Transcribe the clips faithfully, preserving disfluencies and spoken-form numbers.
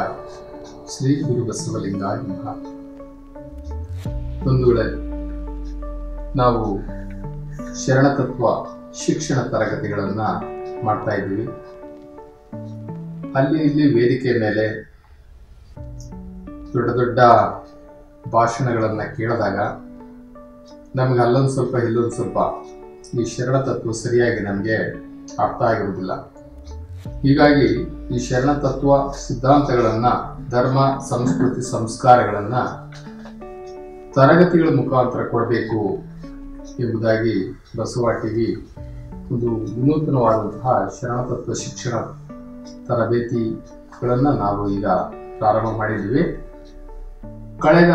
ಶಿವಾಯ. ಶ್ರೀ ಗುರು ಬಸವಲಿಂಗಾಯ ನಮಃ. ಬಂಧುಗಳೇ, ನಾವು ಶರಣತತ್ವ ಶಿಕ್ಷಣ ತರಗತಿಗಳನ್ನು ಮಾಡ್ತಾ ಇದ್ದೀವಿ. ಅಲ್ಲಿ ಇಲ್ಲಿ ವೇದಿಕೆ ಮೇಲೆ ದೊಡ್ಡ ದೊಡ್ಡ ಭಾಷಣಗಳನ್ನು ಕೇಳಿದಾಗ ನಮ್ಗೆ ಅಲ್ಲೊಂದು ಸ್ವಲ್ಪ ಇಲ್ಲೊಂದು ಸ್ವಲ್ಪ ಈ ಶರಣತತ್ವ ಸರಿಯಾಗಿ ನಮಗೆ ಅರ್ಥ ಆಗಿರುವುದಿಲ್ಲ. ಹೀಗಾಗಿ ಈ ಶರಣತತ್ವ ಸಿದ್ಧಾಂತಗಳನ್ನು, ಧರ್ಮ, ಸಂಸ್ಕೃತಿ, ಸಂಸ್ಕಾರಗಳನ್ನು ತರಗತಿಗಳ ಮುಖಾಂತರ ಕೊಡಬೇಕು ಎಂಬುದಾಗಿ ಬಸವ ಟಿವಿ ಒಂದು ವಿನೂತನವಾದಂತಹ ಶರಣತತ್ವ ಶಿಕ್ಷಣ ತರಬೇತಿಗಳನ್ನು ನಾವು ಈಗ ಪ್ರಾರಂಭ ಮಾಡಿದ್ದೀವಿ. ಕಳೆದ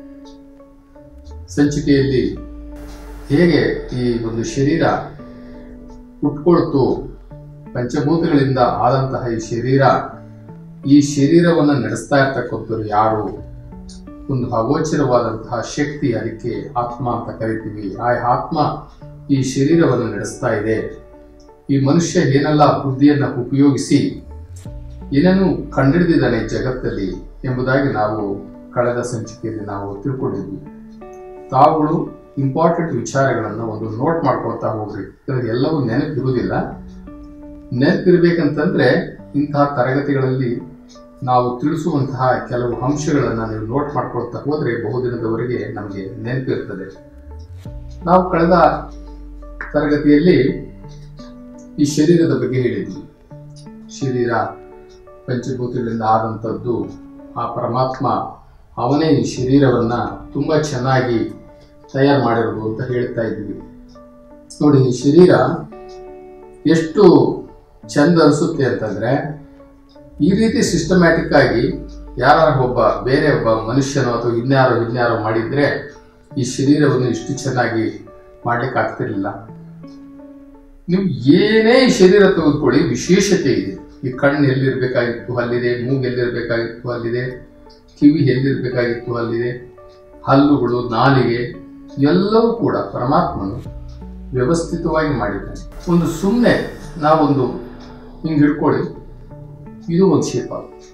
ಸಂಚಿಕೆಯಲ್ಲಿ ಹೇಗೆ ಈ ಒಂದು ಶರೀರ ಹುಟ್ಕೊಳ್ತು, ಪಂಚಭೂತಗಳಿಂದ ಆದಂತಹ ಈ ಶರೀರ, ಈ ಶರೀರವನ್ನು ನಡೆಸ್ತಾ ಇರ್ತಕ್ಕಂಥವ್ರು ಯಾರು, ಒಂದು ಅಗೋಚರವಾದಂತಹ ಶಕ್ತಿ, ಅದಕ್ಕೆ ಆತ್ಮ ಅಂತ ಕರಿತೀವಿ. ಆ ಆತ್ಮ ಈ ಶರೀರವನ್ನು ನಡೆಸ್ತಾ ಇದೆ. ಈ ಮನುಷ್ಯ ಏನೆಲ್ಲ ಬುದ್ಧಿಯನ್ನು ಉಪಯೋಗಿಸಿ ಏನೇನು ಕಂಡುಹಿಡಿದಿದ್ದಾನೆ ಜಗತ್ತಲ್ಲಿ ಎಂಬುದಾಗಿ ನಾವು ಕಳೆದ ಸಂಚಿಕೆಯಲ್ಲಿ ನಾವು ತಿಳ್ಕೊಂಡಿದ್ವಿ. ತಾವುಗಳು ಇಂಪಾರ್ಟೆಂಟ್ ವಿಚಾರಗಳನ್ನು ಒಂದು ನೋಟ್ ಮಾಡ್ಕೊಳ್ತಾ ಹೋಗ್ರಿ. ಎಲ್ಲವೂ ನೆನಪಿರುವುದಿಲ್ಲ. ನೆನಪಿರ್ಬೇಕಂತಂದ್ರೆ ಇಂತಹ ತರಗತಿಗಳಲ್ಲಿ ನಾವು ತಿಳಿಸುವಂತಹ ಕೆಲವು ಅಂಶಗಳನ್ನು ನೀವು ನೋಟ್ ಮಾಡ್ಕೊಳ್ತಾ ಹೋದ್ರೆ ಬಹುದಿನದವರೆಗೆ ನಮಗೆ ನೆನಪಿರ್ತದೆ. ನಾವು ಕಳೆದ ತರಗತಿಯಲ್ಲಿ ಈ ಶರೀರದ ಬಗ್ಗೆ ಹೇಳಿದ್ವಿ. ಶರೀರ ಪಂಚಭೂತಗಳಿಂದ ಆದಂಥದ್ದು. ಆ ಪರಮಾತ್ಮ ಅವನೇ ಈ ಶರೀರವನ್ನ ತುಂಬಾ ಚೆನ್ನಾಗಿ ತಯಾರು ಮಾಡಿರೋದು ಅಂತ ಹೇಳ್ತಾ ಇದ್ವಿ. ನೋಡಿ, ಈ ಶರೀರ ಎಷ್ಟು ಚಂದ ಅನಿಸುತ್ತೆ ಅಂತಂದ್ರೆ, ಈ ರೀತಿ ಸಿಸ್ಟಮ್ಯಾಟಿಕ್ ಆಗಿ ಯಾರ ಒಬ್ಬ ಬೇರೆ ಒಬ್ಬ ಮನುಷ್ಯನೋ ಅಥವಾ ಇನ್ಯಾರೋ ಇನ್ಯಾರೋ ಮಾಡಿದ್ರೆ ಈ ಶರೀರವನ್ನು ಇಷ್ಟು ಚೆನ್ನಾಗಿ ಮಾಡ್ಲಿಕ್ಕೆ ಆಗ್ತಿರ್ಲಿಲ್ಲ. ನೀವು ಏನೇ ಈ ಶರೀರ ತೆಗೆದುಕೊಳ್ಳಿ, ವಿಶೇಷತೆ ಇದೆ. ಈ ಕಣ್ಣು ಎಲ್ಲಿರ್ಬೇಕಾಗಿತ್ತು ಅಲ್ಲಿದೆ, ಮೂಗು ಎಲ್ಲಿರ್ಬೇಕಾಗಿತ್ತು ಅಲ್ಲಿದೆ, ಕಿವಿ ಎಲ್ಲಿರ್ಬೇಕಾಗಿತ್ತು ಅಲ್ಲಿದೆ, ಹಲ್ಲುಗಳು, ನಾಲಿಗೆ ಎಲ್ಲವೂ ಕೂಡ ಪರಮಾತ್ಮನು ವ್ಯವಸ್ಥಿತವಾಗಿ ಮಾಡಿದ್ದಾನೆ. ಒಂದು ಸುಮ್ಮನೆ ನಾವೊಂದು ಹಿಂಗೆ ಹಿಡ್ಕೊಳ್ಳಿ, ಇದು ಒಂದು ಶೇಪ್ ಆಗುತ್ತೆ.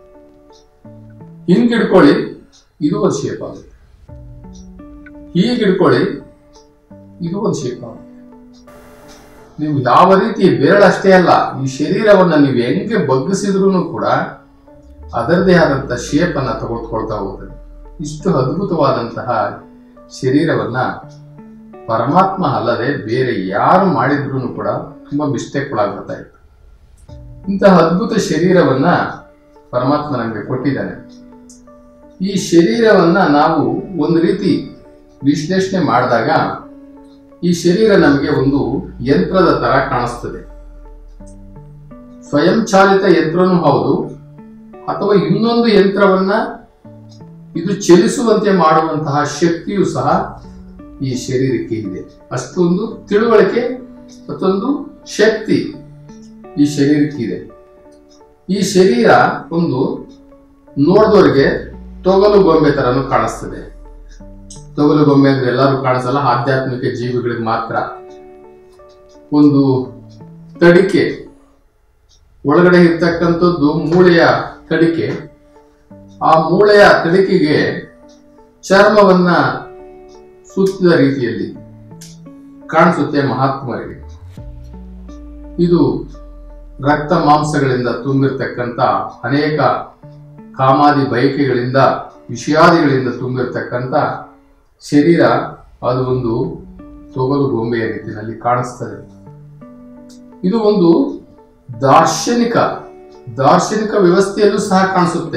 ಹಿಂಗೆ ಹಿಡ್ಕೊಳ್ಳಿ, ಇದು ಒಂದು ಶೇಪ್ ಆಗುತ್ತೆ. ಹೀಗೆ ಹಿಡ್ಕೊಳ್ಳಿ, ಇದು ಒಂದು ಶೇಪ್ ಆಗುತ್ತೆ. ನೀವು ಯಾವ ರೀತಿ ಬೆರಳಷ್ಟೇ ಅಲ್ಲ, ಈ ಶರೀರವನ್ನ ನೀವು ಹೆಂಗೆ ಬಗ್ಗಿಸಿದ್ರೂ ಕೂಡ ಅದರದೇ ಆದಂತಹ ಶೇಪ್ ಅನ್ನ ತಗೊಳ್ಕೊಳ್ತಾ ಹೋಗ್ತದೆ. ಇಷ್ಟು ಅದ್ಭುತವಾದಂತಹ ಶರೀರವನ್ನ ಪರಮಾತ್ಮ ಅಲ್ಲದೆ ಬೇರೆ ಯಾರು ಮಾಡಿದ್ರು ಕೂಡ ತುಂಬಾ ಮಿಸ್ಟೇಕ್ಗಳಾಗ್ತಾ ಇತ್ತು. ಇಂತಹ ಅದ್ಭುತ ಶರೀರವನ್ನ ಪರಮಾತ್ಮ ನಮಗೆ ಕೊಟ್ಟಿದ್ದಾನೆ. ಈ ಶರೀರವನ್ನ ನಾವು ಒಂದು ರೀತಿ ವಿಶ್ಲೇಷಣೆ ಮಾಡಿದಾಗ ಈ ಶರೀರ ನಮಗೆ ಒಂದು ಯಂತ್ರದ ತರ ಕಾಣಿಸ್ತದೆ. ಸ್ವಯಂ ಚಾಲಿತ ಯಂತ್ರನೂ ಹೌದು, ಅಥವಾ ಇನ್ನೊಂದು ಯಂತ್ರವನ್ನ ಇದು ಚಲಿಸುವಂತೆ ಮಾಡುವಂತಹ ಶಕ್ತಿಯು ಸಹ ಈ ಶರೀರಕ್ಕೆ ಇದೆ. ಅಷ್ಟೊಂದು ತಿಳುವಳಿಕೆ ಮತ್ತೊಂದು ಶಕ್ತಿ ಈ ಶರೀರಕ್ಕೆ ಇದೆ. ಈ ಶರೀರ ಒಂದು ನೋಡಿದವರಿಗೆ ತೊಗಲು ಗೊಂಬೆ ತರನು ಕಾಣಿಸ್ತದೆ. ತೊಗಲು ಗೊಂಬೆ ಅಂದ್ರೆ ಎಲ್ಲರೂ ಕಾಣಿಸಲ್ಲ, ಆಧ್ಯಾತ್ಮಿಕ ಜೀವಿಗಳಿಗೆ ಮಾತ್ರ. ಒಂದು ತಡಿಕೆ ಒಳಗಡೆ ಇರ್ತಕ್ಕಂಥದ್ದು ಮೂಳೆಯ ತಡಿಕೆ. ಆ ಮೂಳೆಯ ತಡಿಕೆಗೆ ಚರ್ಮವನ್ನ ಸುತ್ತಿದ ರೀತಿಯಲ್ಲಿ ಕಾಣಿಸುತ್ತೆ ಮಹಾತ್ಮರಿಗೆ. ಇದು ರಕ್ತ ಮಾಂಸಗಳಿಂದ ತುಂಬಿರ್ತಕ್ಕಂಥ ಅನೇಕ ಕಾಮಾದಿ ಬಯಕೆಗಳಿಂದ, ವಿಷಯಾದಿಗಳಿಂದ ತುಂಬಿರ್ತಕ್ಕಂಥ ಶರೀರ ಅದು ಒಂದು ತೊಗಲು ಗೊಂಬೆಯ ರೀತಿಯಲ್ಲಿ ಕಾಣಿಸ್ತದೆ. ಇದು ಒಂದು ದಾರ್ಶನಿಕ ದಾರ್ಶನಿಕ ವ್ಯವಸ್ಥೆಯಲ್ಲೂ ಸಹ ಕಾಣಿಸುತ್ತೆ.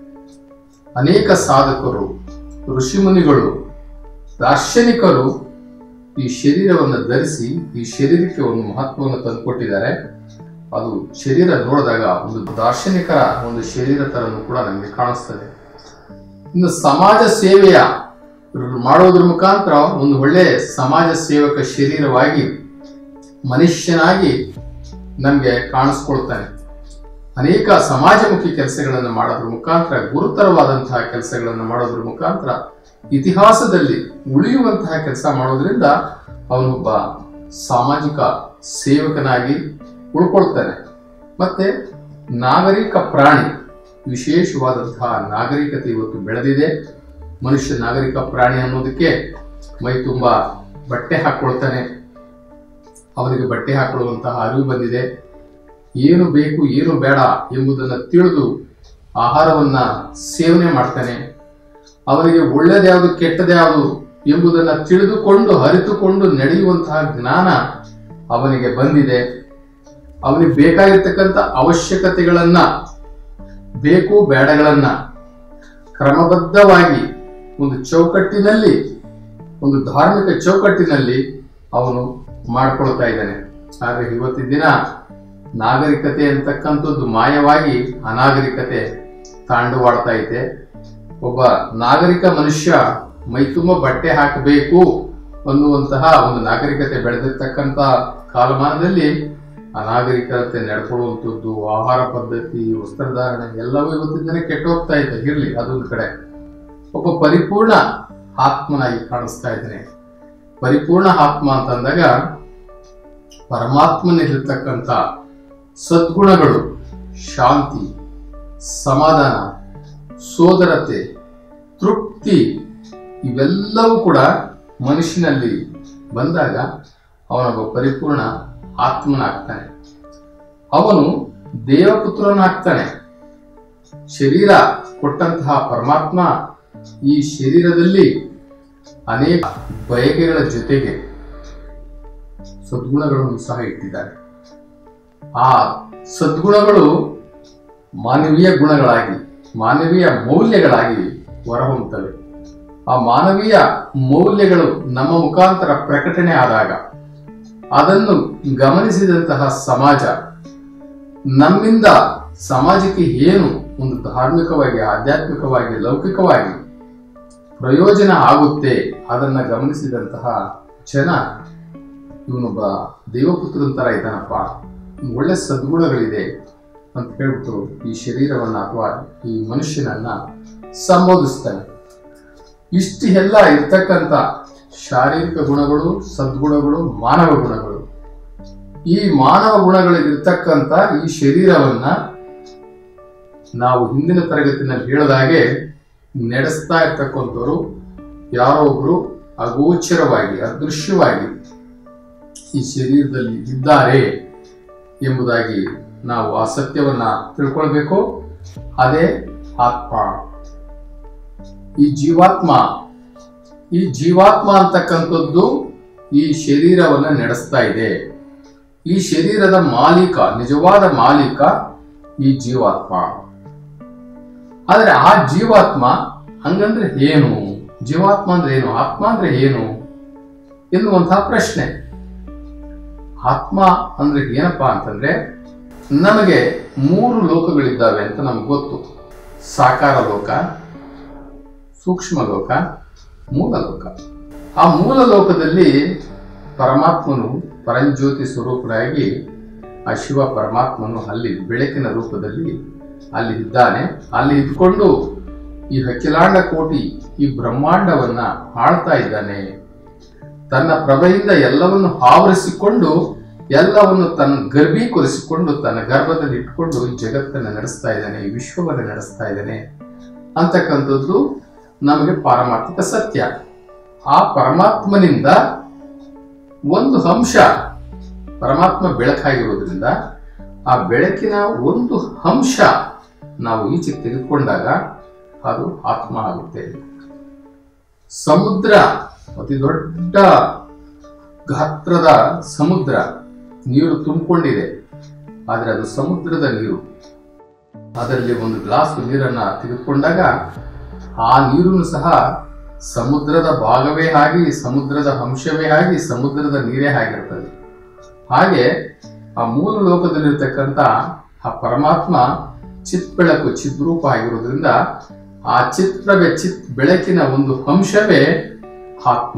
ಅನೇಕ ಸಾಧಕರು, ಋಷಿಮುನಿಗಳು, ದಾರ್ಶನಿಕರು ಈ ಶರೀರವನ್ನು ಧರಿಸಿ ಈ ಶರೀರಕ್ಕೆ ಒಂದು ಮಹತ್ವವನ್ನು ತಂದುಕೊಟ್ಟಿದ್ದಾರೆ. ಅದು ಶರೀರ ನೋಡಿದಾಗ ಒಂದು ದಾರ್ಶನಿಕರ ಒಂದು ಶರೀರ ತರನು ಕೂಡ ನಮಗೆ ಕಾಣಿಸ್ತದೆ. ಇನ್ನು ಸಮಾಜ ಸೇವೆಯ ಮಾಡೋದ್ರ ಮುಖಾಂತರ ಒಂದು ಒಳ್ಳೆ ಸಮಾಜ ಸೇವಕ ಶರೀರವಾಗಿ ಮನುಷ್ಯನಾಗಿ ನಮಗೆ ಕಾಣಿಸ್ಕೊಳ್ತಾನೆ. ಅನೇಕ ಸಮಾಜಮುಖಿ ಕೆಲಸಗಳನ್ನು ಮಾಡೋದ್ರ ಮುಖಾಂತರ, ಗುರುತರವಾದಂತಹ ಕೆಲಸಗಳನ್ನು ಮಾಡೋದ್ರ ಮುಖಾಂತರ ಇತಿಹಾಸದಲ್ಲಿ ಉಳಿಯುವಂತಹ ಕೆಲಸ ಮಾಡೋದ್ರಿಂದ ಅವನೊಬ್ಬ ಸಾಮಾಜಿಕ ಸೇವಕನಾಗಿ ಉಳ್ಕೊಳ್ತಾನೆ. ಮತ್ತೆ ನಾಗರಿಕ ಪ್ರಾಣಿ ವಿಶೇಷವಾದಂತಹ ನಾಗರಿಕತೆ ಇವತ್ತು ಬೆಳೆದಿದೆ. ಮನುಷ್ಯ ನಾಗರಿಕ ಪ್ರಾಣಿ ಅನ್ನೋದಕ್ಕೆ ಮೈ ತುಂಬ ಬಟ್ಟೆ ಹಾಕ್ಕೊಳ್ತಾನೆ. ಅವನಿಗೆ ಬಟ್ಟೆ ಹಾಕೊಳ್ಳುವಂತಹ ಅರಿವು ಬಂದಿದೆ. ಏನು ಬೇಕು ಏನು ಬೇಡ ಎಂಬುದನ್ನು ತಿಳಿದು ಆಹಾರವನ್ನ ಸೇವನೆ ಮಾಡ್ತಾನೆ. ಅವನಿಗೆ ಒಳ್ಳೆಯದ್ಯಾವುದು ಕೆಟ್ಟದ್ಯಾವುದು ಎಂಬುದನ್ನು ತಿಳಿದುಕೊಂಡು ಅರಿತುಕೊಂಡು ನಡೆಯುವಂತಹ ಜ್ಞಾನ ಅವನಿಗೆ ಬಂದಿದೆ. ಅವನಿಗೆ ಬೇಕಾಗಿರ್ತಕ್ಕಂಥ ಅವಶ್ಯಕತೆಗಳನ್ನ, ಬೇಕು ಬೇಡಗಳನ್ನ ಕ್ರಮಬದ್ಧವಾಗಿ ಒಂದು ಚೌಕಟ್ಟಿನಲ್ಲಿ, ಒಂದು ಧಾರ್ಮಿಕ ಚೌಕಟ್ಟಿನಲ್ಲಿ ಅವನು ಮಾಡ್ಕೊಳ್ತಾ ಇದ್ದಾನೆ. ಆದರೆ ಇವತ್ತಿನ ದಿನ ನಾಗರಿಕತೆ ಅಂತಕ್ಕಂಥದ್ದು ಮಾಯವಾಗಿ ಅನಾಗರಿಕತೆ ತಾಂಡವಾಡ್ತಾ ಇದೆ. ಒಬ್ಬ ನಾಗರಿಕ ಮನುಷ್ಯ ಮೈತುಂಬ ಬಟ್ಟೆ ಹಾಕಬೇಕು ಅನ್ನುವಂತಹ ಒಂದು ನಾಗರಿಕತೆ ಬೆಳೆದಿರ್ತಕ್ಕಂಥ ಕಾಲಮಾನದಲ್ಲಿ ಅನಾಗರಿಕತೆ ನಡ್ಕೊಳ್ಳುವಂಥದ್ದು, ಆಹಾರ ಪದ್ಧತಿ, ವಸ್ತ್ರಧಾರಣೆ ಎಲ್ಲವೂ ಇವತ್ತಿನ ದಿನ ಕೆಟ್ಟು ಹೋಗ್ತಾ ಇದೆ. ಇರಲಿ, ಅದೊಂದು ಕಡೆ ಒಬ್ಬ ಪರಿಪೂರ್ಣ ಆತ್ಮನಾಗಿ ಕಾಣಿಸ್ತಾ ಇದ್ದಾನೆ. ಪರಿಪೂರ್ಣ ಆತ್ಮ ಅಂತಂದಾಗ ಪರಮಾತ್ಮನಲ್ಲಿರ್ತಕ್ಕಂಥ ಸದ್ಗುಣಗಳು, ಶಾಂತಿ, ಸಮಾಧಾನ, ಸೋದರತೆ, ತೃಪ್ತಿ ಇವೆಲ್ಲವೂ ಕೂಡ ಮನುಷ್ಯನಲ್ಲಿ ಬಂದಾಗ ಅವನೊಬ್ಬ ಪರಿಪೂರ್ಣ ಆತ್ಮನಾಗ್ತಾನೆ. ಅವನು ದೇವಪುತ್ರನಾಗ್ತಾನೆ. ಶರೀರ ಕೊಟ್ಟಂತಹ ಪರಮಾತ್ಮ ಈ ಶರೀರದಲ್ಲಿ ಅನೇಕ ಬಯಕೆಗಳ ಜೊತೆಗೆ ಸದ್ಗುಣಗಳನ್ನು ಸಹ ಇಟ್ಟಿದ್ದಾರೆ. ಆ ಸದ್ಗುಣಗಳು ಮಾನವೀಯ ಗುಣಗಳಾಗಿ, ಮಾನವೀಯ ಮೌಲ್ಯಗಳಾಗಿ ಹೊರಹೊಮ್ಮುತ್ತವೆ. ಆ ಮಾನವೀಯ ಮೌಲ್ಯಗಳು ನಮ್ಮ ಮುಖಾಂತರ ಪ್ರಕಟಣೆ ಆದಾಗ ಅದನ್ನು ಗಮನಿಸಿದಂತಹ ಸಮಾಜ ನಮ್ಮಿಂದ ಸಮಾಜಕ್ಕೆ ಏನು ಒಂದು ಧಾರ್ಮಿಕವಾಗಿ, ಆಧ್ಯಾತ್ಮಿಕವಾಗಿ, ಲೌಕಿಕವಾಗಿ ಪ್ರಯೋಜನ ಆಗುತ್ತೆ ಅದನ್ನ ಗಮನಿಸಿದಂತಹ ಜನ ಇವನೊಬ್ಬ ದೇವಪುತ್ರನ ತರ ಇದ್ದಾನಪ್ಪ, ಒಳ್ಳೆ ಸದ್ಗುಣಗಳಿದೆ ಅಂತ ಹೇಳ್ಬಿಟ್ಟು ಈ ಶರೀರವನ್ನ ಅಥವಾ ಈ ಮನುಷ್ಯನನ್ನ ಸಂಬೋಧಿಸ್ತಾನೆ. ಇಷ್ಟು ಎಲ್ಲ ಇರ್ತಕ್ಕಂಥ ಶಾರೀರಿಕ ಗುಣಗಳು, ಸದ್ಗುಣಗಳು, ಮಾನವ ಗುಣಗಳು, ಈ ಮಾನವ ಗುಣಗಳಿರ್ತಕ್ಕಂಥ ಈ ಶರೀರವನ್ನ ನಾವು ಹಿಂದಿನ ತರಗತಿನಲ್ಲಿ ಹೇಳಿದಾಗೆ ನಡೆಸ್ತಾ ಇರ್ತಕ್ಕಂಥವ್ರು ಯಾರೋ ಒಬ್ರು ಅಗೋಚರವಾಗಿ, ಅದೃಶ್ಯವಾಗಿ ಈ ಶರೀರದಲ್ಲಿ ಇದ್ದಾರೆ ಎಂಬುದಾಗಿ ನಾವು ಆ ಸತ್ಯವನ್ನ ತಿಳ್ಕೊಳ್ಬೇಕು. ಅದೇ ಆತ್ಮ, ಈ ಜೀವಾತ್ಮ. ಈ ಜೀವಾತ್ಮ ಅಂತಕ್ಕಂಥದ್ದು ಈ ಶರೀರವನ್ನ ನಡೆಸ್ತಾ ಇದೆ. ಈ ಶರೀರದ ಮಾಲೀಕ, ನಿಜವಾದ ಮಾಲೀಕ ಈ ಜೀವಾತ್ಮ. ಆದರೆ ಆ ಜೀವಾತ್ಮ ಹಂಗಂದ್ರೆ ಏನು? ಜೀವಾತ್ಮ ಅಂದ್ರೆ ಏನು? ಆತ್ಮ ಅಂದ್ರೆ ಏನು ಎನ್ನುವಂತಹ ಪ್ರಶ್ನೆ. ಆತ್ಮ ಅಂದ್ರೆ ಏನಪ್ಪಾ ಅಂತಂದ್ರೆ, ನಮಗೆ ಮೂರು ಲೋಕಗಳಿದ್ದಾವೆ ಅಂತ ನಮ್ಗೆ ಗೊತ್ತು. ಸಾಕಾರ ಲೋಕ, ಸೂಕ್ಷ್ಮ ಲೋಕ, ಮೂಲ ಲೋಕ. ಆ ಮೂಲ ಲೋಕದಲ್ಲಿ ಪರಮಾತ್ಮನು ಪರಂಜ್ಯೋತಿ ಸ್ವರೂಪನಾಗಿ ಆ ಶಿವ ಪರಮಾತ್ಮನು ಅಲ್ಲಿ ಬೆಳಕಿನ ರೂಪದಲ್ಲಿ ಅಲ್ಲಿ ಇದ್ದಾನೆ. ಅಲ್ಲಿ ಇದ್ಕೊಂಡು ಈ ಅಖಿಲಾಂಡ ಕೋಟಿ ಈ ಬ್ರಹ್ಮಾಂಡವನ್ನ ಆಳ್ತಾ ಇದ್ದಾನೆ. ತನ್ನ ಪ್ರಭೆಯಿಂದ ಎಲ್ಲವನ್ನು ಆವರಿಸಿಕೊಂಡು, ಎಲ್ಲವನ್ನು ತನ್ನ ಗರ್ಭೀಕರಿಸಿಕೊಂಡು, ತನ್ನ ಗರ್ಭದಲ್ಲಿ ಇಟ್ಕೊಂಡು ಈ ಜಗತ್ತನ್ನು ನಡೆಸ್ತಾ ಇದ್ದಾನೆ, ಈ ವಿಶ್ವವನ್ನು ನಡೆಸ್ತಾ ಇದ್ದಾನೆ ಅಂತಕ್ಕಂಥದ್ದು ನಮಗೆ ಪಾರಮಾರ್ಥಿಕ ಸತ್ಯ. ಆ ಪರಮಾತ್ಮನಿಂದ ಒಂದು ಅಂಶ, ಪರಮಾತ್ಮ ಬೆಳಕಾಗಿರೋದ್ರಿಂದ ಆ ಬೆಳಕಿನ ಒಂದು ಅಂಶ ನಾವು ಈಚೆ ತೆಗೆದುಕೊಂಡಾಗ ಅದು ಆತ್ಮ ಆಗುತ್ತೆ. ಸಮುದ್ರ, ಅತಿ ದೊಡ್ಡ ಗಾತ್ರದ ಸಮುದ್ರ, ನೀರು ತುಂಬಿಕೊಂಡಿದೆ, ಆದರೆ ಅದು ಸಮುದ್ರದ ನೀರು. ಅದರಲ್ಲಿ ಒಂದು ಗ್ಲಾಸ್ ನೀರನ್ನ ತೆಗೆದುಕೊಂಡಾಗ ಆ ನೀರನ್ನು ಸಹ ಸಮುದ್ರದ ಭಾಗವೇ ಆಗಿ, ಸಮುದ್ರದ ಅಂಶವೇ ಆಗಿ, ಸಮುದ್ರದ ನೀರೇ ಆಗಿರ್ತದೆ. ಹಾಗೆ ಆ ಮೂಲ ಲೋಕದಲ್ಲಿರ್ತಕ್ಕಂಥ ಆ ಪರಮಾತ್ಮ ಚಿತ್ ಬೆಳಕು, ಚಿದ್ರೂಪ ಆಗಿರೋದ್ರಿಂದ ಆ ಚಿತ್ರವೇ ಚಿತ್ ಬೆಳಕಿನ ಒಂದು ಅಂಶವೇ ಆತ್ಮ.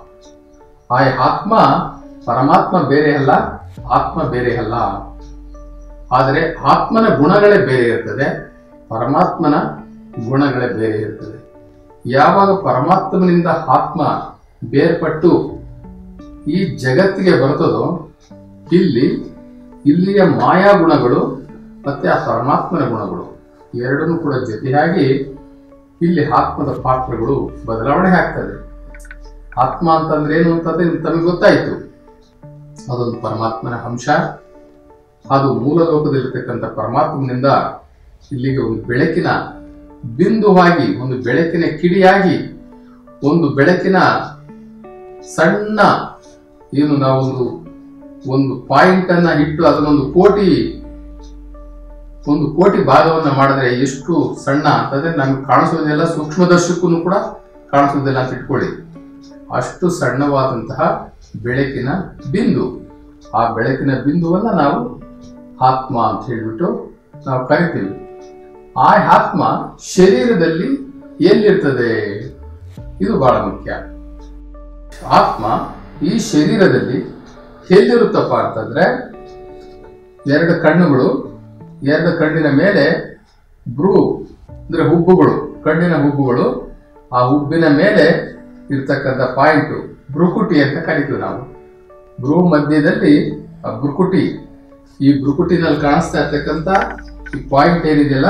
ಆ ಆತ್ಮ, ಪರಮಾತ್ಮ ಬೇರೆ ಅಲ್ಲ, ಆತ್ಮ ಬೇರೆ ಅಲ್ಲ. ಆದರೆ ಆತ್ಮನ ಗುಣಗಳೇ ಬೇರೆ ಇರ್ತದೆ, ಪರಮಾತ್ಮನ ಗುಣಗಳೇ ಬೇರೆ ಇರ್ತದೆ. ಯಾವಾಗ ಪರಮಾತ್ಮನಿಂದ ಆತ್ಮ ಬೇರ್ಪಟ್ಟು ಈ ಜಗತ್ತಿಗೆ ಬರ್ತದೋ, ಇಲ್ಲಿ ಇಲ್ಲಿಯ ಮಾಯಾ ಗುಣಗಳು ಮತ್ತೆ ಆ ಪರಮಾತ್ಮನ ಗುಣಗಳು ಎರಡನ್ನೂ ಕೂಡ ಜೊತೆಯಾಗಿ ಇಲ್ಲಿ ಆತ್ಮದ ಪಾತ್ರಗಳು ಬದಲಾವಣೆ ಆಗ್ತದೆ. ಆತ್ಮ ಅಂತಂದ್ರೆ ಏನು ಅಂತಂದ್ರೆ ತಮಗೆ ಗೊತ್ತಾಯ್ತು, ಅದೊಂದು ಪರಮಾತ್ಮನ ಅಂಶ. ಅದು ಮೂಲ ಲೋಕದಲ್ಲಿರ್ತಕ್ಕಂಥ ಪರಮಾತ್ಮನಿಂದ ಇಲ್ಲಿಗೆ ಒಂದು ಬೆಳಕಿನ ಬಿಂದುವಾಗಿ, ಒಂದು ಬೆಳಕಿನ ಕಿಡಿಯಾಗಿ, ಒಂದು ಬೆಳಕಿನ ಸಣ್ಣ ಏನು ನಾವೊಂದು ಒಂದು ಪಾಯಿಂಟ್ ಅನ್ನ ಇಟ್ಟು ಅದನ್ನೊಂದು ಕೋಟಿ ಒಂದು ಕೋಟಿ ಭಾಗವನ್ನ ಮಾಡಿದ್ರೆ ಎಷ್ಟು ಸಣ್ಣ ಅಂತಂದ್ರೆ ನಮ್ಗೆ ಕಾಣಿಸೋದಿಲ್ಲ, ಸೂಕ್ಷ್ಮದರ್ಶಕ್ಕೂ ಕೂಡ ಕಾಣಿಸೋದಿಲ್ಲ ಅಂತ ಇಟ್ಕೊಳ್ಳಿ. ಅಷ್ಟು ಸಣ್ಣವಾದಂತಹ ಬೆಳಕಿನ ಬಿಂದು, ಆ ಬೆಳಕಿನ ಬಿಂದುವನ್ನ ನಾವು ಆತ್ಮ ಅಂತ ಹೇಳಿಬಿಟ್ಟು ನಾವು ಕರಿತೀವಿ. ಆ ಆತ್ಮ ಶರೀರದಲ್ಲಿ ಎಲ್ಲಿರ್ತದೆ? ಇದು ಬಹಳ ಮುಖ್ಯ. ಆತ್ಮ ಈ ಶರೀರದಲ್ಲಿ ಎಲ್ಲಿರುತ್ತಪ್ಪ ಅಂತಂದ್ರೆ, ಎರಡು ಕಣ್ಣುಗಳು, ಎರಡು ಕಣ್ಣಿನ ಮೇಲೆ ಬ್ರೂ ಅಂದ್ರೆ ಹುಬ್ಬುಗಳು, ಕಣ್ಣಿನ ಹುಬ್ಬುಗಳು, ಆ ಹುಬ್ಬಿನ ಮೇಲೆ ಇರ್ತಕ್ಕಂಥ ಪಾಯಿಂಟ್ ಭ್ರುಕುಟಿ ಅಂತ ಕರಿತೀವಿ ನಾವು. ಭ್ರೂ ಮಧ್ಯದಲ್ಲಿ ಆ ಭ್ರುಕುಟಿ, ಈ ಭ್ರುಕುಟಿನಲ್ಲಿ ಕಾಣಿಸ್ತಾ ಇರ್ತಕ್ಕಂಥ ಈ ಪಾಯಿಂಟ್ ಏನಿದೆಯಲ್ಲ,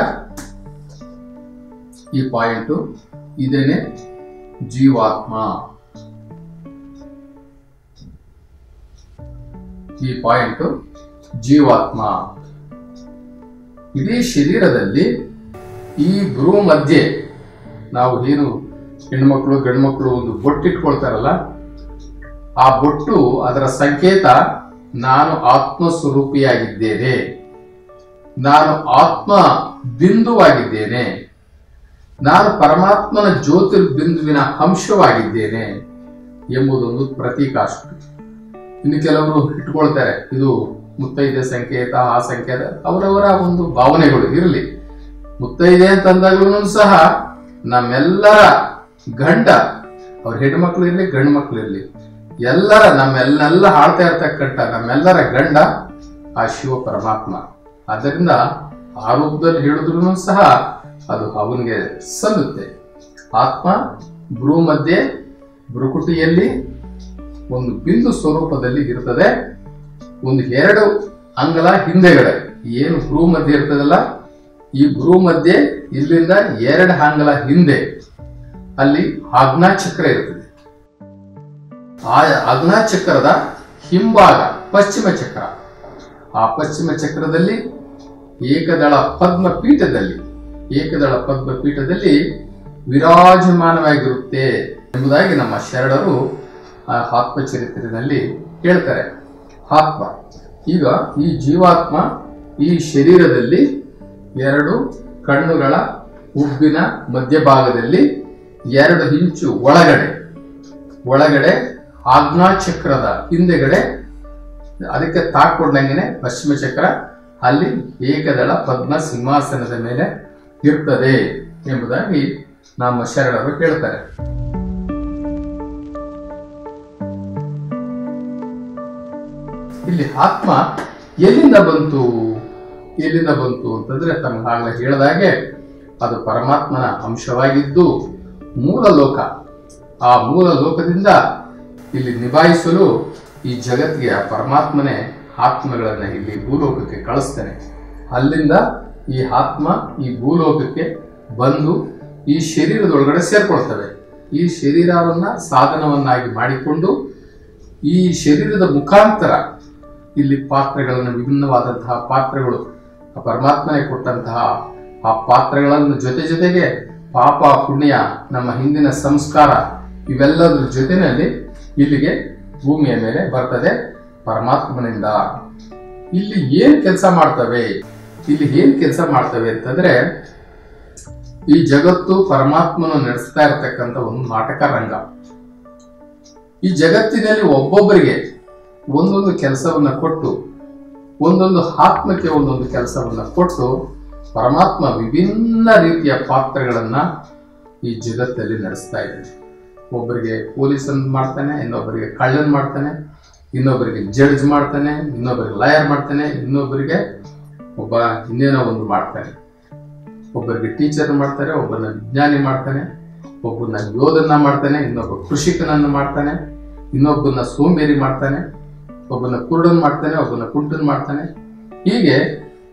ಈ ಪಾಯಿಂಟ್ ಇದೇನೆ ಜೀವಾತ್ಮ. ಈ ಪಾಯಿಂಟ್ ಜೀವಾತ್ಮ. ಇಡೀ ಶರೀರದಲ್ಲಿ ಈ ಭ್ರೂ ಮಧ್ಯೆ ನಾವು ಏನು ಹೆಣ್ಮಕ್ಳು ಗಂಡ್ಮಕ್ಳು ಒಂದು ಬೊಟ್ಟಿಟ್ಕೊಳ್ತಾರಲ್ಲ, ಆ ಬೊಟ್ಟು ಅದರ ಸಂಕೇತ ನಾನು ಆತ್ಮ ಸ್ವರೂಪಿಯಾಗಿದ್ದೇನೆ, ನಾನು ಆತ್ಮ ಬಿಂದುವಾಗಿದ್ದೇನೆ, ನಾನು ಪರಮಾತ್ಮನ ಜ್ಯೋತಿರ್ಬಿಂದುವಿನ ಅಂಶವಾಗಿದ್ದೇನೆ ಎಂಬುದೊಂದು ಪ್ರತೀಕ ಅಷ್ಟು. ಇನ್ನು ಕೆಲವರು ಇಟ್ಕೊಳ್ತಾರೆ ಇದು ಮುತ್ತೈದೆ ಸಂಕೇತ, ಆ ಸಂಕೇತ, ಅವರವರ ಒಂದು ಭಾವನೆಗಳು ಇರಲಿ. ಮುತ್ತೈದೆ ಅಂತಂದಾಗ್ಲೂ ಸಹ ನಮ್ಮೆಲ್ಲರ ಗಂಡ, ಅವ್ರ ಹೆಣ್ಮಕ್ಳು ಇರಲಿ ಗಂಡು ಮಕ್ಳು ಇರಲಿ, ಎಲ್ಲರ ನಮ್ಮೆಲ್ಲ ಹಾಡ್ತಾ ಇರ್ತಕ್ಕಂಥ ನಮ್ಮೆಲ್ಲರ ಗಂಡ ಆ ಶಿವ ಪರಮಾತ್ಮ. ಆದ್ದರಿಂದ ಆ ರೂಪದಲ್ಲಿ ಹೇಳಿದ್ರು ಸಹ ಅದು ಅವನಿಗೆ ಸಲ್ಲುತ್ತೆ. ಆತ್ಮ ಭ್ರೂ ಮಧ್ಯೆ ಭ್ರುಕುಟಿಯಲ್ಲಿ ಒಂದು ಬಿಂದು ಸ್ವರೂಪದಲ್ಲಿ ಇರ್ತದೆ. ಒಂದು ಎರಡು ಅಂಗಲ ಹಿಂದೆಗಡೆ ಏನು ಭ್ರೂ ಮಧ್ಯೆ ಇರ್ತದಲ್ಲ, ಈ ಭ್ರೂ ಮಧ್ಯೆ ಇಲ್ಲಿಂದ ಎರಡು ಅಂಗಲ ಹಿಂದೆ ಅಲ್ಲಿ ಆಜ್ಞಾಚಕ್ರ ಇರ್ತದೆ. ಆ ಆಜ್ಞಾಚಕ್ರದ ಹಿಂಭಾಗ ಪಶ್ಚಿಮ ಚಕ್ರ. ಆ ಪಶ್ಚಿಮ ಚಕ್ರದಲ್ಲಿ ಏಕದಳ ಪದ್ಮ ಪೀಠದಲ್ಲಿ ಏಕದಳ ಪದ್ಮ ಪೀಠದಲ್ಲಿ ವಿರಾಜಮಾನವಾಗಿರುತ್ತೆ ಎಂಬುದಾಗಿ ನಮ್ಮ ಶರಣರು ಆ ಆತ್ಮಚರಿತ್ರೆಯಲ್ಲಿ ಹೇಳ್ತಾರೆ. ಆತ್ಮ ಈಗ ಈ ಜೀವಾತ್ಮ ಈ ಶರೀರದಲ್ಲಿ ಎರಡು ಕಣ್ಣುಗಳ ಉಬ್ಬಿನ ಮಧ್ಯಭಾಗದಲ್ಲಿ ಎರಡು ಇಂಚು ಒಳಗಡೆ ಒಳಗಡೆ ಆಜ್ಞಾಚಕ್ರದ ಹಿಂದೆಗಡೆ ಅದಕ್ಕೆ ತಾಕೊಂಡಂಗೆನೆ ಪಶ್ಚಿಮ ಚಕ್ರ, ಅಲ್ಲಿ ಏಕದಳ ಪದ್ಮ ಸಿಂಹಾಸನದ ಮೇಲೆ ಇರ್ತದೆ ಎಂಬುದಾಗಿ ನಮ್ಮ ಶರಣರು ಹೇಳ್ತಾರೆ. ಇಲ್ಲಿ ಆತ್ಮ ಎಲ್ಲಿಂದ ಬಂತು ಎಲ್ಲಿಂದ ಬಂತು ಅಂತಂದ್ರೆ ತಮಗಾಗಲೇ ಹೇಳಿದಾಗೆ ಅದು ಪರಮಾತ್ಮನ ಅಂಶವಾಗಿದ್ದು ಮೂಲ ಲೋಕ. ಆ ಮೂಲ ಲೋಕದಿಂದ ಇಲ್ಲಿ ನಿಭಾಯಿಸಲು ಈ ಜಗತ್ತಿಗೆ ಆ ಪರಮಾತ್ಮನೇ ಆತ್ಮಗಳನ್ನ ಇಲ್ಲಿ ಭೂಲೋಕಕ್ಕೆ ಕಳಿಸ್ತಾನೆ. ಅಲ್ಲಿಂದ ಈ ಆತ್ಮ ಈ ಭೂಲೋಕಕ್ಕೆ ಬಂದು ಈ ಶರೀರದೊಳಗಡೆ ಸೇರ್ಕೊಳ್ತವೆ. ಈ ಶರೀರವನ್ನ ಸಾಧನವನ್ನಾಗಿ ಮಾಡಿಕೊಂಡು ಈ ಶರೀರದ ಮುಖಾಂತರ ಇಲ್ಲಿ ಪಾತ್ರಗಳನ್ನು, ವಿಭಿನ್ನವಾದಂತಹ ಪಾತ್ರಗಳು ಆ ಪರಮಾತ್ಮನೇ ಕೊಟ್ಟಂತಹ ಆ ಪಾತ್ರಗಳನ್ನು ಜೊತೆ ಜೊತೆಗೆ ಪಾಪ ಪುಣ್ಯ, ನಮ್ಮ ಹಿಂದಿನ ಸಂಸ್ಕಾರ, ಇವೆಲ್ಲದರ ಜೊತೆಯಲ್ಲಿ ಇಲ್ಲಿಗೆ ಭೂಮಿಯ ಮೇಲೆ ಬರ್ತದೆ ಪರಮಾತ್ಮನಿಂದ. ಇಲ್ಲಿ ಏನ್ ಕೆಲಸ ಮಾಡ್ತವೆ ಇಲ್ಲಿ ಏನ್ ಕೆಲಸ ಮಾಡ್ತವೆ ಅಂತಂದ್ರೆ, ಈ ಜಗತ್ತು ಪರಮಾತ್ಮನು ನಡೆಸ್ತಾ ಇರತಕ್ಕಂಥ ಒಂದು ನಾಟಕ ರಂಗ. ಈ ಜಗತ್ತಿನಲ್ಲಿ ಒಬ್ಬೊಬ್ಬರಿಗೆ ಒಂದೊಂದು ಕೆಲಸವನ್ನ ಕೊಟ್ಟು, ಒಂದೊಂದು ಆತ್ಮಕ್ಕೆ ಒಂದೊಂದು ಕೆಲಸವನ್ನ ಕೊಟ್ಟು ಪರಮಾತ್ಮ ವಿಭಿನ್ನ ರೀತಿಯ ಪಾತ್ರಗಳನ್ನ ಈ ಜಗತ್ತಲ್ಲಿ ನಡೆಸ್ತಾ ಇದ್ದಾನೆ. ಒಬ್ಬರಿಗೆ ಪೊಲೀಸನ್ ಮಾಡ್ತಾನೆ, ಇನ್ನೊಬ್ಬರಿಗೆ ಕಳ್ಳನ್ ಮಾಡ್ತಾನೆ, ಇನ್ನೊಬ್ಬರಿಗೆ ಜಡ್ಜ್ ಮಾಡ್ತಾನೆ, ಇನ್ನೊಬ್ಬರಿಗೆ ಲಾಯರ್ ಮಾಡ್ತಾನೆ, ಇನ್ನೊಬ್ಬರಿಗೆ ಒಬ್ಬ ಇನ್ನೇನೋ ಒಂದು ಮಾಡ್ತಾನೆ. ಒಬ್ಬರಿಗೆ ಟೀಚರ್ ಮಾಡ್ತಾರೆ, ಒಬ್ಬನ ವಿಜ್ಞಾನಿ ಮಾಡ್ತಾನೆ, ಒಬ್ಬನ ಯೋಧನ ಮಾಡ್ತಾನೆ, ಇನ್ನೊಬ್ಬ ಕೃಷಿಕನನ್ನು ಮಾಡ್ತಾನೆ, ಇನ್ನೊಬ್ಬನ ಸೋಂಬೇರಿ ಮಾಡ್ತಾನೆ, ಒಬ್ಬನ ಕುರುಡನ್ ಮಾಡ್ತಾನೆ, ಒಬ್ಬನ ಕುಂಟನ್ ಮಾಡ್ತಾನೆ. ಹೀಗೆ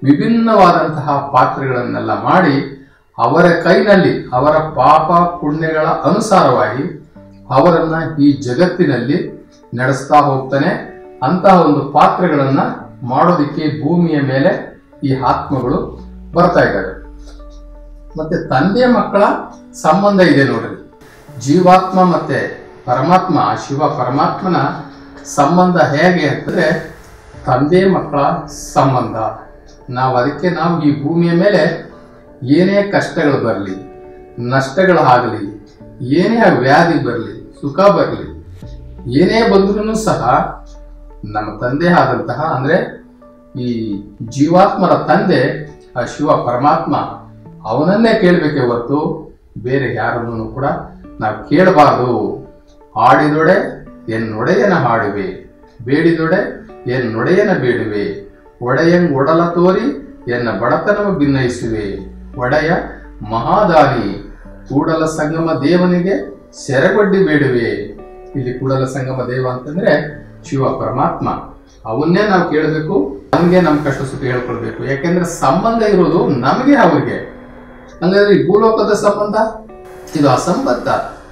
ವಿಭಿನ್ನವಾದಂತಹ ಪಾತ್ರಗಳನ್ನೆಲ್ಲ ಮಾಡಿ ಅವರ ಕೈನಲ್ಲಿ ಅವರ ಪಾಪ ಪುಣ್ಯಗಳ ಅನುಸಾರವಾಗಿ ಅವರನ್ನ ಈ ಜಗತ್ತಿನಲ್ಲಿ ನಡೆಸ್ತಾ ಹೋಗ್ತಾನೆ. ಅಂತಹ ಒಂದು ಪಾತ್ರಗಳನ್ನ ಮಾಡೋದಿಕ್ಕೆ ಭೂಮಿಯ ಮೇಲೆ ಈ ಆತ್ಮಗಳು ಬರ್ತಾ ಇದ್ದಾರೆ. ಮತ್ತೆ ತಂದೆ ಮಕ್ಕಳ ಸಂಬಂಧ ಇದೆ ನೋಡ್ರಿ. ಜೀವಾತ್ಮ ಮತ್ತೆ ಪರಮಾತ್ಮ, ಶಿವ ಪರಮಾತ್ಮನ ಸಂಬಂಧ ಹೇಗೆ ಅಂತಂದ್ರೆ ತಂದೆ ಮಕ್ಕಳ ಸಂಬಂಧ. ನಾವು ಅದಕ್ಕೆ ನಾವು ಈ ಭೂಮಿಯ ಮೇಲೆ ಏನೇ ಕಷ್ಟಗಳು ಬರಲಿ, ನಷ್ಟಗಳು ಆಗಲಿ, ಏನೇ ವ್ಯಾಧಿ ಬರಲಿ, ಸುಖ ಬರಲಿ, ಏನೇ ಬಂದ್ರೂ ಸಹ ನಮ್ಮ ತಂದೆ ಆದಂತಹ ಅಂದ್ರೆ ಈ ಜೀವಾತ್ಮರ ತಂದೆ ಆ ಶಿವ ಪರಮಾತ್ಮ ಅವನನ್ನೇ ಕೇಳಬೇಕೆ ಹೊರತು ಬೇರೆ ಯಾರನ್ನು ಕೂಡ ನಾವು ಕೇಳಬಾರ್ದು. ಆಡಿದೊಡೆ ಎನ್ನೊಡೆಯನ ಹಾಡುವೆ, ಬೇಡಿದೊಡೆ ಎನ್ನೊಡೆಯನ ಬೇಡುವೆ, ಒಡೆಯಂಗ್ ಒಡಲ ತೋರಿ ಎನ್ನ ಬಡತನವ ಭಿನ್ನಯಿಸುವೆ, ಒಡೆಯ ಮಹಾದಾನಿ ಕೂಡಲ ಸಂಗಮ ದೇವನಿಗೆ ಸೆರಗೊಡ್ಡಿ ಬೇಡುವೆ. ಇಲ್ಲಿ ಕೂಡಲ ಸಂಗಮ ದೇವ ಅಂತಂದ್ರೆ ಶಿವ ಪರಮಾತ್ಮ, ಅವನ್ನೇ ನಾವು ಕೇಳಬೇಕು, ಅವನಿಗೆ ನಮ್ಮ ಕಷ್ಟ ಸುಖ ಹೇಳ್ಕೊಳ್ಬೇಕು. ಯಾಕೆಂದ್ರೆ ಸಂಬಂಧ ಇರೋದು ನಮಗೆ ಅವ್ರಿಗೆ. ಹಂಗಾದ್ರೆ ಈ ಭೂಲೋಕದ ಸಂಬಂಧ ಇದು ಅಸಂಬದ್ಧ.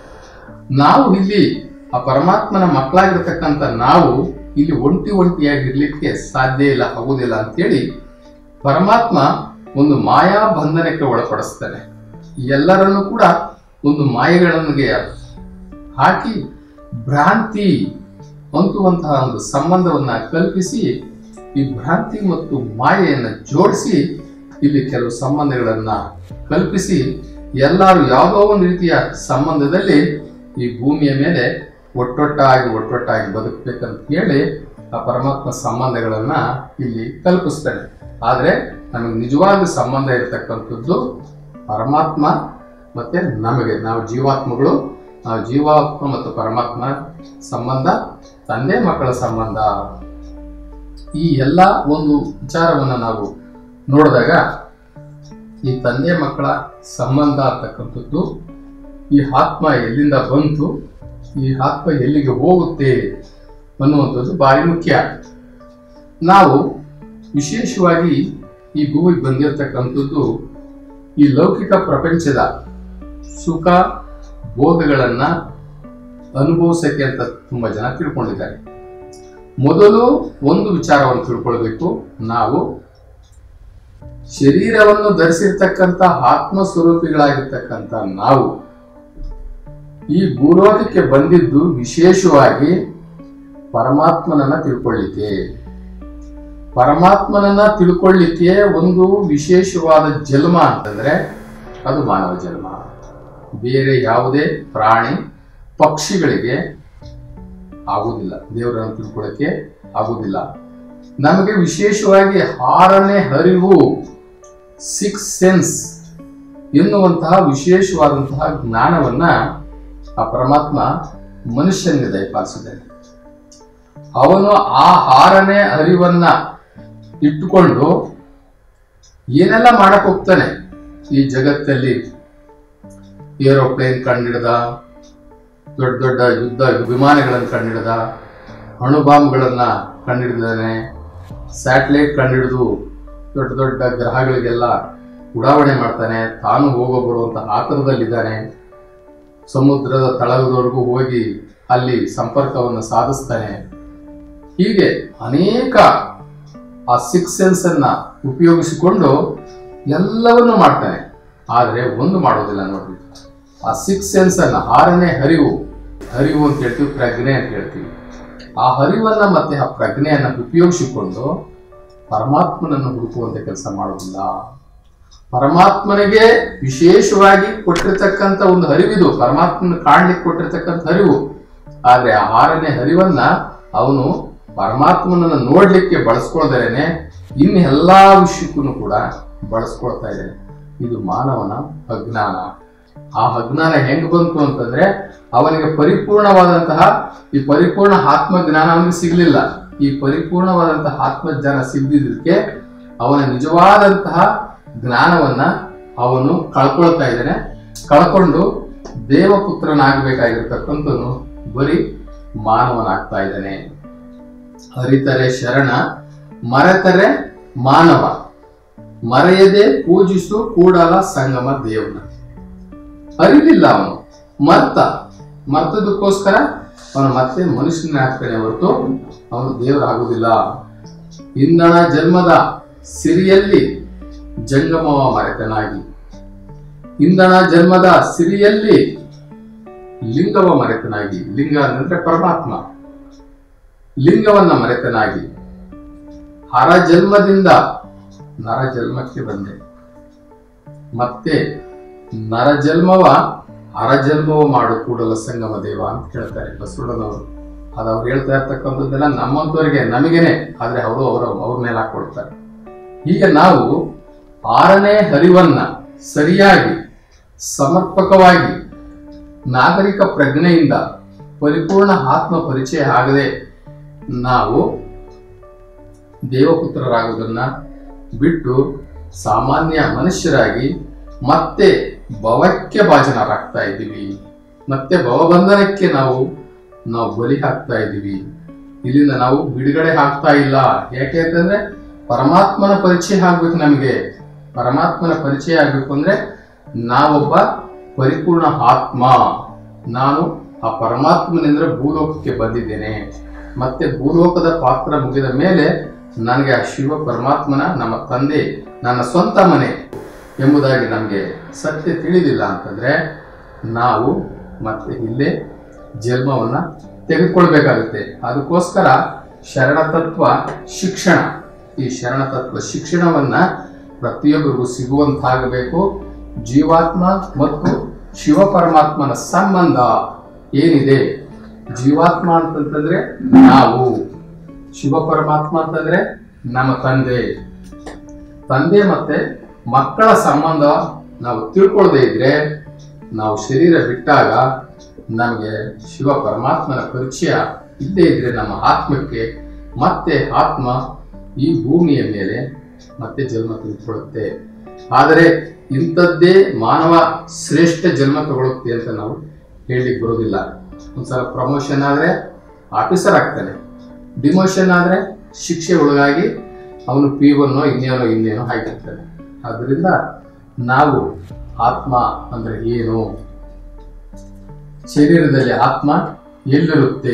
ನಾವು ಇಲ್ಲಿ ಆ ಪರಮಾತ್ಮನ ಮಕ್ಕಳಾಗಿರ್ತಕ್ಕಂಥ ನಾವು ಇಲ್ಲಿ ಒಂಟಿ ಒಂಟಿಯಾಗಿರ್ಲಿಕ್ಕೆ ಸಾಧ್ಯ ಇಲ್ಲ, ಆಗುದಿಲ್ಲ ಅಂತೇಳಿ ಪರಮಾತ್ಮ ಒಂದು ಮಾಯಾ ಬಂಧನಕ್ಕೆ ಒಳಪಡಿಸ್ತಾನೆ. ಎಲ್ಲರನ್ನು ಕೂಡ ಒಂದು ಮಾಯೆಗಳಿಗೆ ಹಾಕಿ ಭ್ರಾಂತಿ ಅಂತುವಂತಹ ಒಂದು ಸಂಬಂಧವನ್ನ ಕಲ್ಪಿಸಿ ಈ ಭ್ರಾಂತಿ ಮತ್ತು ಮಾಯೆಯನ್ನು ಜೋಡಿಸಿ ಇಲ್ಲಿ ಕೆಲವು ಸಂಬಂಧಗಳನ್ನ ಕಲ್ಪಿಸಿ ಎಲ್ಲರೂ ಯಾವುದೋ ಒಂದು ರೀತಿಯ ಸಂಬಂಧದಲ್ಲಿ ಈ ಭೂಮಿಯ ಮೇಲೆ ಒಟ್ಟೊಟ್ಟಾಗಿ ಒಟ್ಟೊಟ್ಟಾಗಿ ಬದುಕಬೇಕಂತ ಹೇಳಿ ಆ ಪರಮಾತ್ಮ ಸಂಬಂಧಗಳನ್ನ ಇಲ್ಲಿ ಕಲ್ಪಿಸ್ತಾನೆ. ಆದ್ರೆ ನಮಗೆ ನಿಜವಾದ ಸಂಬಂಧ ಇರತಕ್ಕಂಥದ್ದು ಪರಮಾತ್ಮ ಮತ್ತೆ ನಮಗೆ, ನಾವು ಜೀವಾತ್ಮಗಳು, ನಾವು ಜೀವಾತ್ಮ ಮತ್ತು ಪರಮಾತ್ಮ ಸಂಬಂಧ ತಂದೆ ಮಕ್ಕಳ ಸಂಬಂಧ. ಈ ಎಲ್ಲ ಒಂದು ವಿಚಾರವನ್ನ ನಾವು ನೋಡಿದಾಗ ಈ ತಂದೆ ಮಕ್ಕಳ ಸಂಬಂಧ ಅಂತಕ್ಕಂಥದ್ದು ಈ ಆತ್ಮ ಎಲ್ಲಿಂದ ಬಂತು, ಈ ಆತ್ಮ ಎಲ್ಲಿಗೆ ಹೋಗುತ್ತೆ ಅನ್ನುವಂಥದ್ದು ಭಾರಿ ಮುಖ್ಯ. ನಾವು ವಿಶೇಷವಾಗಿ ಈ ಭೂಮಿಗೆ ಬಂದಿರತಕ್ಕಂಥದ್ದು ಈ ಲೌಕಿಕ ಪ್ರಪಂಚದ ಸುಖ ಭೋಗಗಳನ್ನ ಅನುಭವಿಸಕ್ಕೆ ಅಂತ ತುಂಬಾ ಜನ ತಿಳ್ಕೊಂಡಿದ್ದಾರೆ. ಮೊದಲು ಒಂದು ವಿಚಾರವನ್ನು ತಿಳ್ಕೊಳ್ಬೇಕು, ನಾವು ಶರೀರವನ್ನು ಧರಿಸಿರ್ತಕ್ಕಂಥ ಆತ್ಮ ಸ್ವರೂಪಿಗಳಾಗಿರ್ತಕ್ಕಂಥ ನಾವು ಈ ಭೂಲೋಕಕ್ಕೆ ಬಂದಿದ್ದು ವಿಶೇಷವಾಗಿ ಪರಮಾತ್ಮನನ್ನ ತಿಳ್ಕೊಳ್ಳಿಕ್ಕೆ. ಪರಮಾತ್ಮನನ್ನ ತಿಳ್ಕೊಳ್ಳಿಕ್ಕೆ ಒಂದು ವಿಶೇಷವಾದ ಜನ್ಮ ಅಂತಂದ್ರೆ ಅದು ಮಾನವ ಜನ್ಮ. ಬೇರೆ ಯಾವುದೇ ಪ್ರಾಣಿ ಪಕ್ಷಿಗಳಿಗೆ ಆಗುವುದಿಲ್ಲ, ದೇವರನ್ನು ತಿಳ್ಕೊಳ್ಳಕ್ಕೆ ಆಗುವುದಿಲ್ಲ. ನಮಗೆ ವಿಶೇಷವಾಗಿ ಆರನೇ ಅರಿವು, ಸಿಕ್ಸ್ ಸೆನ್ಸ್ ಎನ್ನುವಂತಹ ವಿಶೇಷವಾದಂತಹ ಜ್ಞಾನವನ್ನ ಆ ಪರಮಾತ್ಮ ಮನುಷ್ಯನಿಗೆ ದಯಪಾಲಿಸಿದ್ದಾನೆ. ಅವನು ಆ ಆರನೇ ಅರಿವನ್ನ ಇಟ್ಟುಕೊಂಡು ಏನೆಲ್ಲ ಮಾಡಕ್ ಹೋಗ್ತಾನೆ ಈ ಜಗತ್ತಲ್ಲಿ. ಏರೋಪ್ಲೇನ್ ಕಂಡಿಡ್ದ, ದೊಡ್ಡ ದೊಡ್ಡ ಯುದ್ಧ ವಿಮಾನಗಳನ್ನು ಕಂಡಿಡ್ದ, ಅಣು ಬಾಂಬ್ಗಳನ್ನ ಕಂಡಿಡಿದಾನೆ, ಸ್ಯಾಟಲೈಟ್ ಕಂಡಿಡಿದು ದೊಡ್ಡ ದೊಡ್ಡ ಗ್ರಹಗಳಿಗೆಲ್ಲ ಉಡಾವಣೆ ಮಾಡ್ತಾನೆ. ತಾನು ಹೋಗೋ ಬರುವಂತ ಆತರದಲ್ಲಿದ್ದಾನೆ. ಸಮುದ್ರದ ತಳಗದವರೆಗೂ ಹೋಗಿ ಅಲ್ಲಿ ಸಂಪರ್ಕವನ್ನು ಸಾಧಿಸ್ತಾನೆ. ಹೀಗೆ ಅನೇಕ ಆ ಸಿಕ್ಸ್ ಸೆನ್ಸ್ ಅನ್ನ ಉಪಯೋಗಿಸಿಕೊಂಡು ಎಲ್ಲವನ್ನೂ ಮಾಡ್ತಾನೆ. ಆದ್ರೆ ಒಂದು ಮಾಡೋದಿಲ್ಲ ನೋಡ್ರಿ, ಆ ಸಿಕ್ಸ್ ಸೆನ್ಸ್ ಅನ್ನ, ಆರನೇ ಅರಿವು, ಅರಿವು ಅಂತ ಹೇಳ್ತೀವಿ, ಪ್ರಜ್ಞೆ ಅಂತ ಹೇಳ್ತೀವಿ. ಆ ಅರಿವನ್ನ ಮತ್ತೆ ಆ ಪ್ರಜ್ಞೆಯನ್ನ ಉಪಯೋಗಿಸಿಕೊಂಡು ಪರಮಾತ್ಮನನ್ನು ಹುಡುಕುವಂತ ಕೆಲಸ ಮಾಡೋದಿಲ್ಲ. ಪರಮಾತ್ಮನಿಗೆ ವಿಶೇಷವಾಗಿ ಕೊಟ್ಟಿರ್ತಕ್ಕಂಥ ಒಂದು ಅರಿವಿದು, ಪರಮಾತ್ಮನ ಕಾಣ್ಲಿಕ್ಕೆ ಕೊಟ್ಟಿರ್ತಕ್ಕಂಥ ಅರಿವು. ಆದ್ರೆ ಆ ಆರನೇ ಅರಿವನ್ನ ಅವನು ಪರಮಾತ್ಮನನ್ನ ನೋಡ್ಲಿಕ್ಕೆ ಬಳಸ್ಕೊಳ್ದೇನೆ ಇನ್ನು ಎಲ್ಲಾ ವಿಷಯಕ್ಕೂ ಕೂಡ ಬಳಸ್ಕೊಳ್ತಾ ಇದ್ದಾನೆ. ಇದು ಮಾನವನ ಅಜ್ಞಾನ. ಆ ಅಜ್ಞಾನ ಹೆಂಗ್ ಬಂತು ಅಂತಂದ್ರೆ ಅವನಿಗೆ ಪರಿಪೂರ್ಣವಾದಂತಹ ಈ ಪರಿಪೂರ್ಣ ಆತ್ಮಜ್ಞಾನ ಅವನಿಗೆ ಸಿಗ್ಲಿಲ್ಲ. ಈ ಪರಿಪೂರ್ಣವಾದಂತಹ ಆತ್ಮಜ್ಞಾನ ಸಿಗದಿದ್ದಕ್ಕೆ ಅವನ ನಿಜವಾದಂತಹ ಜ್ಞಾನವನ್ನ ಅವನು ಕಳ್ಕೊಳ್ತಾ ಇದ್ದಾನೆ. ಕಳ್ಕೊಂಡು ದೇವಪುತ್ರನಾಗಬೇಕಾಗಿರ್ತಕ್ಕಂಥವನು ಬರೀ ಮಾನವನಾಗ್ತಾ ಇದ್ದಾನೆ. ಅರಿತರೆ ಶರಣ, ಮರೆತರೆ ಮಾನವ. ಮರೆಯದೆ ಪೂಜಿಸು ಕೂಡಲ ಸಂಗಮ ದೇವನ. ಅರಿಲಿಲ್ಲ ಅವನು, ಮರ್ತ ಮರ್ತದಕ್ಕೋಸ್ಕರ ಅವನು ಮತ್ತೆ ಮನುಷ್ಯನ ಆಗ್ತಾನೆ ಹೊರತು ಅವನು ದೇವರಾಗುವುದಿಲ್ಲ. ಇಂದಣ ಜನ್ಮದ ಸಿರಿಯಲ್ಲಿ ಜಂಗಮವ ಮರೆತನಾಗಿ, ಇಂದಣ ಜನ್ಮದ ಸಿರಿಯಲ್ಲಿ ಲಿಂಗವ ಮರೆತನಾಗಿ, ಲಿಂಗ ಅಂದ್ರೆ ಪರಮಾತ್ಮ, ಲಿಂಗವನ್ನ ಮರೆತನಾಗಿ ಹರ ಜನ್ಮದಿಂದ ನರ ಜನ್ಮಕ್ಕೆ ಬಂದೆ. ಮತ್ತೆ ನರ ಜನ್ಮವ ಹರ ಜನ್ಮವ ಮಾಡು ಕೂಡಲ ಸಂಗಮ ದೇವ ಅಂತ ಹೇಳ್ತಾರೆ ಬಸವಣ್ಣನವರು. ಅದು ಅವ್ರು ಹೇಳ್ತಾ ಇರ್ತಕ್ಕಂಥದ್ದೆಲ್ಲ ನಮ್ಮಂತವರಿಗೆ ನಮಗೇನೆ, ಆದ್ರೆ ಅವರು ಅವರ ಅವ್ರ ಮೇಲೆ ಹಾಕೊಡ್ತಾರೆ. ಈಗ ನಾವು ಆರನೇ ಹರಿವನ್ನ ಸರಿಯಾಗಿ ಸಮರ್ಪಕವಾಗಿ ನಾಗರಿಕ ಪ್ರಜ್ಞೆಯಿಂದ ಪರಿಪೂರ್ಣ ಆತ್ಮ ಪರಿಚಯ ಆಗದೆ ನಾವು ದೇವಪುತ್ರರಾಗುವುದನ್ನ ಬಿಟ್ಟು ಸಾಮಾನ್ಯ ಮನುಷ್ಯರಾಗಿ ಮತ್ತೆ ಭವಕ್ಕೆ ಭಾಜನರಾಗ್ತಾ ಇದ್ದೀವಿ. ಮತ್ತೆ ಭವಬಂಧನಕ್ಕೆ ನಾವು ನಾವು ಬಲಿ ಹಾಕ್ತಾ ಇದ್ದೀವಿ. ಇಲ್ಲಿಂದ ನಾವು ಬಿಡುಗಡೆ ಆಗ್ತಾ ಇಲ್ಲ. ಯಾಕೆ ಅಂತಂದ್ರೆ ಪರಮಾತ್ಮನ ಪರಿಚಯ ಆಗ್ಬೇಕು. ನಮಗೆ ಪರಮಾತ್ಮನ ಪರಿಚಯ ಆಗ್ಬೇಕು ಅಂದ್ರೆ ನಾವೊಬ್ಬ ಪರಿಪೂರ್ಣ ಆತ್ಮ. ನಾನು ಆ ಪರಮಾತ್ಮನಿಂದ ಭೂಲೋಕಕ್ಕೆ ಬಂದಿದ್ದೇನೆ. ಮತ್ತೆ ಭೂಲೋಕದ ಪಾತ್ರ ಮುಗಿದ ಮೇಲೆ ನನಗೆ ಆ ಶಿವ ಪರಮಾತ್ಮನ ನಮ್ಮ ತಂದೆ ನನ್ನ ಸ್ವಂತ ಮನೆ ಎಂಬುದಾಗಿ ನಮಗೆ ಸತ್ಯ ತಿಳಿದಿಲ್ಲ ಅಂತಂದ್ರೆ ನಾವು ಮತ್ತೆ ಇಲ್ಲೇ ಜನ್ಮವನ್ನ ತೆಗೆದುಕೊಳ್ಬೇಕಾಗುತ್ತೆ. ಅದಕ್ಕೋಸ್ಕರ ಶರಣತತ್ವ ಶಿಕ್ಷಣ, ಈ ಶರಣತತ್ವ ಶಿಕ್ಷಣವನ್ನ ಪ್ರತಿಯೊಬ್ಬರಿಗೂ ಸಿಗುವಂತಾಗಬೇಕು. ಜೀವಾತ್ಮ ಮತ್ತು ಶಿವ ಪರಮಾತ್ಮನ ಸಂಬಂಧ ಏನಿದೆ, ಜೀವಾತ್ಮ ಅಂತಂತಂದ್ರೆ ನಾವು, ಶಿವ ಪರಮಾತ್ಮ ಅಂತಂದ್ರೆ ನಮ್ಮ ತಂದೆ. ತಂದೆ ಮತ್ತೆ ಮಕ್ಕಳ ಸಂಬಂಧ ನಾವು ತಿಳ್ಕೊಳ್ಳದೆ ಇದ್ರೆ, ನಾವು ಶರೀರ ಬಿಟ್ಟಾಗ ನಮಗೆ ಶಿವ ಪರಮಾತ್ಮನ ಪರಿಚಯ ಇದ್ದೇ ಇದ್ರೆ ನಮ್ಮ ಆತ್ಮಕ್ಕೆ ಮತ್ತೆ ಆತ್ಮ ಈ ಭೂಮಿಯ ಮೇಲೆ ಮತ್ತೆ ಜನ್ಮ ತೆಗೆದುಕೊಳ್ಳುತ್ತೆ. ಆದರೆ ಇಂಥದ್ದೇ ಮಾನವ ಶ್ರೇಷ್ಠ ಜನ್ಮ ತಗೊಳುತ್ತೆ ಅಂತ ನಾವು ಹೇಳಲಿಕ್ಕೆ ಬರೋದಿಲ್ಲ. ಒಂದ್ಸಲ ಪ್ರಮೋಷನ್ ಆದ್ರೆ ಆಫೀಸರ್ ಆಗ್ತಾನೆ, ಡಿಮೋಷನ್ ಆದ್ರೆ ಶಿಕ್ಷೆ ಒಳಗಾಗಿ ಅವನು ಪಿ ಒನ್ನೋ ಇನ್ನೇನೋ ಇನ್ನೇನೋ ಹಾಕಿರ್ತಾನೆ. ಆದ್ರಿಂದ ನಾವು ಆತ್ಮ ಅಂದ್ರೆ ಏನು, ಶರೀರದಲ್ಲಿ ಆತ್ಮ ಎಲ್ಲಿರುತ್ತೆ,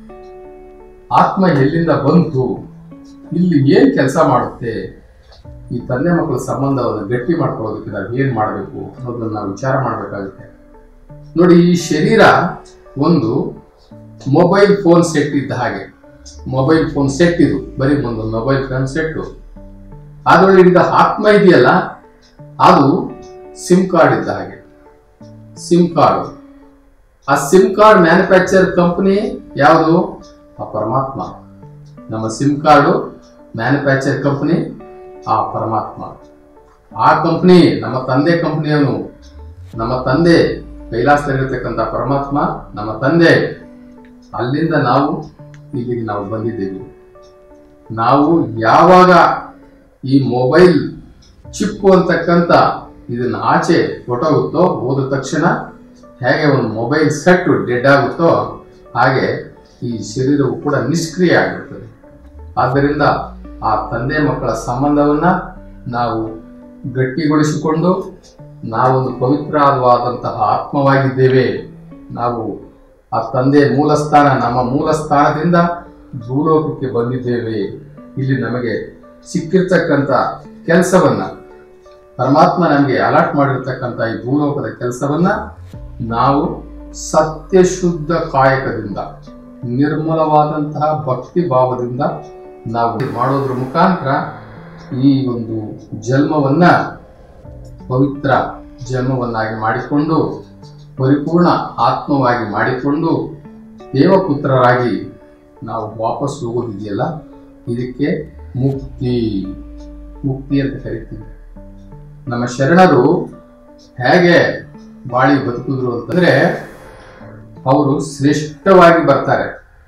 ಆತ್ಮ ಎಲ್ಲಿಂದ ಬಂತು, ಇಲ್ಲಿ ಏನ್ ಕೆಲಸ ಮಾಡುತ್ತೆ, ಈ ತಂದೆ ಮಕ್ಕಳ ಸಂಬಂಧವನ್ನು ಗಟ್ಟಿ ಮಾಡ್ಕೊಳ್ಳೋದಕ್ಕೆ ನಾವು ಏನ್ ಮಾಡಬೇಕು ಅನ್ನೋದನ್ನ ನಾವು ವಿಚಾರ ಮಾಡಬೇಕಾಗುತ್ತೆ. ನೋಡಿ, ಈ ಶರೀರ ಒಂದು ಮೊಬೈಲ್ ಫೋನ್ ಸೆಟ್ ಇದ್ದ ಹಾಗೆ. ಮೊಬೈಲ್ ಫೋನ್ ಸೆಟ್ ಇದು, ಬರೀ ಒಂದು ಮೊಬೈಲ್ ಫೋನ್ ಸೆಟ್. ಅದರೊಳಗಿದ್ದ ಆತ್ಮ ಇದೆಯಲ್ಲ, ಅದು ಸಿಮ್ ಕಾರ್ಡ್ ಇದ್ದ ಹಾಗೆ. ಸಿಮ್ ಕಾರ್ಡ್, ಆ ಸಿಮ್ ಕಾರ್ಡ್ ಮ್ಯಾನುಫ್ಯಾಕ್ಚರ್ ಕಂಪನಿ ಯಾವುದು? ಆ ಪರಮಾತ್ಮ. ನಮ್ಮ ಸಿಮ್ ಕಾರ್ಡು ಮ್ಯಾನುಫ್ಯಾಕ್ಚರ್ ಕಂಪನಿ ಆ ಪರಮಾತ್ಮ. ಆ ಕಂಪನಿ ನಮ್ಮ ತಂದೆ ಕಂಪನಿಯವನು. ನಮ್ಮ ತಂದೆ ಕೈಲಾಸದಲ್ಲಿರ್ತಕ್ಕಂಥ ಪರಮಾತ್ಮ ನಮ್ಮ ತಂದೆ. ಅಲ್ಲಿಂದ ನಾವು ಇಲ್ಲಿಗೆ ನಾವು ಬಂದಿದ್ದೇವೆ. ನಾವು ಯಾವಾಗ ಈ ಮೊಬೈಲ್ ಚಿಪ್ಪು ಅಂತಕ್ಕಂಥ ಇದನ್ನ ಆಚೆ ಹೊಟ್ಟೋಗುತ್ತೋ, ಹೋದ ತಕ್ಷಣ ಹೇಗೆ ಒಂದು ಮೊಬೈಲ್ ಸೆಟ್ ಡೆಡ್ ಆಗುತ್ತೋ ಹಾಗೆ ಈ ಶರೀರವು ಕೂಡ ನಿಷ್ಕ್ರಿಯ ಆಗಿರುತ್ತದೆ. ಆದ್ದರಿಂದ ಆ ತಂದೆ ಮಕ್ಕಳ ಸಂಬಂಧವನ್ನ ನಾವು ಗಟ್ಟಿಗೊಳಿಸಿಕೊಂಡು ನಾವೊಂದು ಪವಿತ್ರವಾದಂತಹ ಆತ್ಮವಾಗಿದ್ದೇವೆ. ನಾವು ಆ ತಂದೆ ಮೂಲ ಸ್ಥಾನ, ನಮ್ಮ ಮೂಲ ಸ್ಥಾನದಿಂದ ಭೂಲೋಕಕ್ಕೆ ಬಂದಿದ್ದೇವೆ. ಇಲ್ಲಿ ನಮಗೆ ಸಿಕ್ಕಿರ್ತಕ್ಕಂಥ ಕೆಲಸವನ್ನ, ಪರಮಾತ್ಮ ನಮಗೆ ಅಲಾಟ್ ಮಾಡಿರ್ತಕ್ಕಂಥ ಈ ಭೂಲೋಕದ ಕೆಲಸವನ್ನ ನಾವು ಸತ್ಯಶುದ್ಧ ಕಾಯಕದಿಂದ, ನಿರ್ಮಲವಾದಂತಹ ಭಕ್ತಿ ಭಾವದಿಂದ ನಾವು ಮಾಡೋದ್ರ ಮುಖಾಂತರ ಈ ಒಂದು ಜನ್ಮವನ್ನ ಪವಿತ್ರ ಜನ್ಮವನ್ನಾಗಿ ಮಾಡಿಕೊಂಡು, ಪರಿಪೂರ್ಣ ಆತ್ಮವಾಗಿ ಮಾಡಿಕೊಂಡು ದೇವಪುತ್ರರಾಗಿ ನಾವು ವಾಪಸ್ ಹೋಗೋದಿದೆಯಲ್ಲ, ಇದಕ್ಕೆ ಮುಕ್ತಿ ಮುಕ್ತಿ ಅಂತ ಕರಿತೀವಿ. ನಮ್ಮ ಶರಣರು ಹೇಗೆ ಬಾಳಿ ಬದುಕಿದ್ರು ಅಂತಂದ್ರೆ, ಅವರು ಶ್ರೇಷ್ಠವಾಗಿ ಬರ್ತಾರೆ.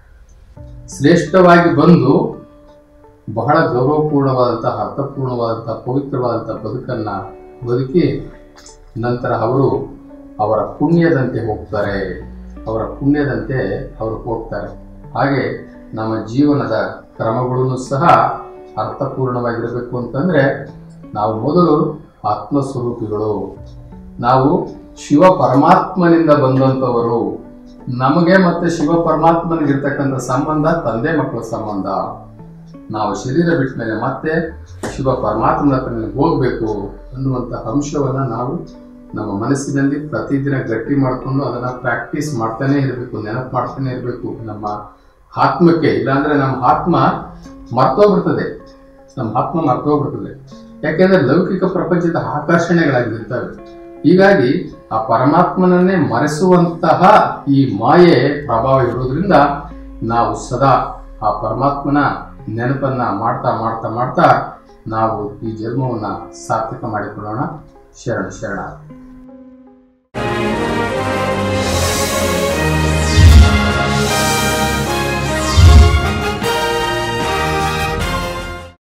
ಶ್ರೇಷ್ಠವಾಗಿ ಬಂದು ಬಹಳ ಗೌರವಪೂರ್ಣವಾದಂತಹ, ಅರ್ಥಪೂರ್ಣವಾದಂತಹ, ಪವಿತ್ರವಾದಂತಹ ಬದುಕನ್ನ ಬದುಕಿ ನಂತರ ಅವರು ಅವರ ಪುಣ್ಯದಂತೆ ಹೋಗ್ತಾರೆ. ಅವರ ಪುಣ್ಯದಂತೆ ಅವರು ಹೋಗ್ತಾರೆ. ಹಾಗೆ ನಮ್ಮ ಜೀವನದ ಕ್ರಮಗಳನ್ನು ಸಹ ಅರ್ಥಪೂರ್ಣವಾಗಿರಬೇಕು ಅಂತಂದ್ರೆ ನಾವು ಮೊದಲು ಆತ್ಮಸ್ವರೂಪಿಗಳು, ನಾವು ಶಿವ ಪರಮಾತ್ಮನಿಂದ ಬಂದಂಥವರು. ನಮಗೆ ಮತ್ತೆ ಶಿವ ಪರಮಾತ್ಮನಿಗಿರ್ತಕ್ಕಂಥ ಸಂಬಂಧ ತಂದೆ ಮಕ್ಕಳ ಸಂಬಂಧ. ನಾವು ಶರೀರ ಬಿಟ್ಟ ಮೇಲೆ ಮತ್ತೆ ಶಿವ ಪರಮಾತ್ಮನ ಹತ್ರ ಹೋಗ್ಬೇಕು ಅನ್ನುವಂಥ ಅಂಶವನ್ನ ನಾವು ನಮ್ಮ ಮನಸ್ಸಿನಲ್ಲಿ ಪ್ರತಿದಿನ ಗಟ್ಟಿ ಮಾಡಿಕೊಂಡು ಅದನ್ನ ಪ್ರಾಕ್ಟೀಸ್ ಮಾಡ್ತಾನೆ ಇರಬೇಕು, ನೆನಪು ಮಾಡ್ತಾನೆ ಇರಬೇಕು ನಮ್ಮ ಆತ್ಮಕ್ಕೆ. ಇಲ್ಲಾಂದ್ರೆ ನಮ್ಮ ಆತ್ಮ ಮರ್ತೋಗ್ಬಿಡ್ತದೆ, ನಮ್ಮ ಆತ್ಮ ಮರ್ತೋಗ್ಬಿಡ್ತದೆ. ಯಾಕೆಂದ್ರೆ ಲೌಕಿಕ ಪ್ರಪಂಚದ ಆಕರ್ಷಣೆಗಳಾಗಿರ್ತವೆ. ಹೀಗಾಗಿ ಆ ಪರಮಾತ್ಮನನ್ನೇ ಮರೆಸುವಂತಹ ಈ ಮಾಯೆ ಪ್ರಭಾವ ಇರೋದ್ರಿಂದ ನಾವು ಸದಾ ಆ ಪರಮಾತ್ಮನ ನೆನಪನ್ನ ಮಾಡ್ತಾ ಮಾಡ್ತಾ ಮಾಡ್ತಾ ನಾವು ಈ ಜನ್ಮವನ್ನ ಸಾರ್ಥಕ ಮಾಡಿಕೊಳ್ಳೋಣ. ಶರಣ ಶರಣ.